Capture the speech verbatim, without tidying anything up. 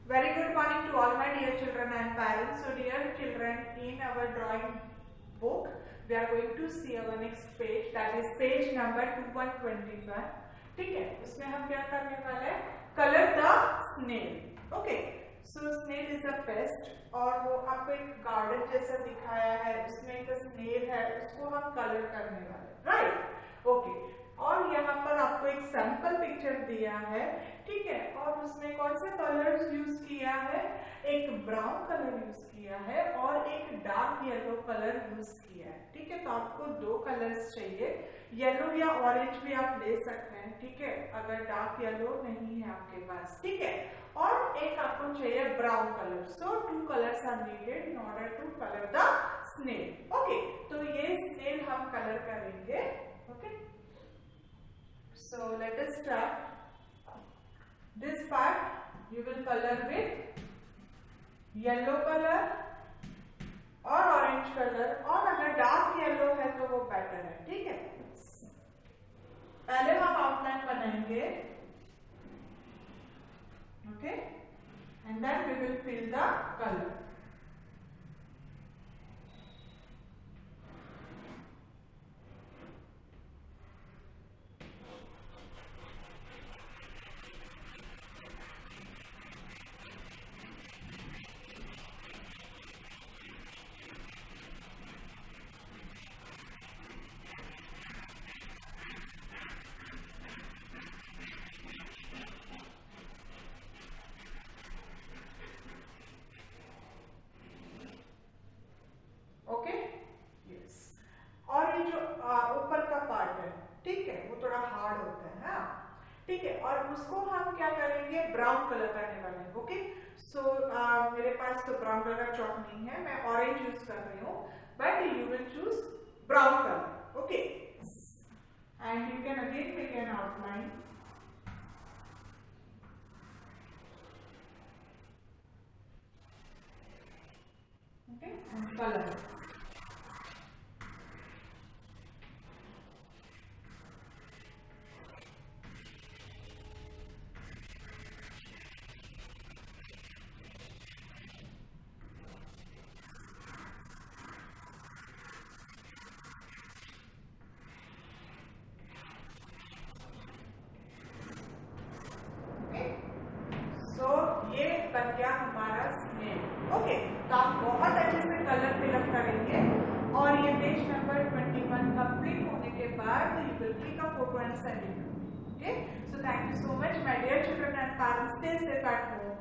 Very good morning to all my dear children and parents. So dear children, in our drawing book, we are going to see our next page, that is page number two one two one. ठीक है, उसमें हम क्या करने वाले हैं? Color the snail. Okay. So snail is a pest और वो आपको एक गार्डन जैसा दिखाया है, उसमें एक snail है, उसको हम कलर करने वाले, right? Okay. और यहाँ पर आपको एक सैंपल पिक्चर दिया है, ठीक है, और उसमें कौन से कलर्स यूज किया है? एक ब्राउन कलर यूज किया है और एक डार्क येलो कलर यूज किया है, ठीक है। तो आपको दो कलर्स चाहिए, येलो या ऑरेंज भी आप ले सकते हैं, ठीक है, अगर डार्क येलो नहीं है आपके पास, ठीक है, और एक आपको चाहिए brown colour. So two colours are needed in order to colour the snail. Okay, तो ये स्नेल हम कलर करेंगे। Okay, so let us start. This part you will color with yellow color और orange color, और अगर dark yellow है तो वो better है, ठीक है। पहले हम outline बनाएंगे, okay, and then we will fill the color. Okay, yes. और ये जो ऊपर का पार्ट है, ठीक है, वो थोड़ा हार्ड होता है, हाँ, ठीक है, और उसको हम क्या करेंगे? ब्राउन कलर करने वाले हैं। ओके, सो मेरे पास तो ब्राउन कलर का चॉक नहीं है, मैं ऑरेंज यूज कर रही हूँ, but you will choose brown colour. Okay, and you can again make an outline. Okay, and colour. ये बन गया हमारा स्नेल। ओके, तो आप बहुत अच्छे से कलर फिलअप करेंगे और ये पेज नंबर इक्कीस कंप्लीट होने के बाद you will click a photo and send it. Okay, so thank you so much my dear children and parents, stay safe at home.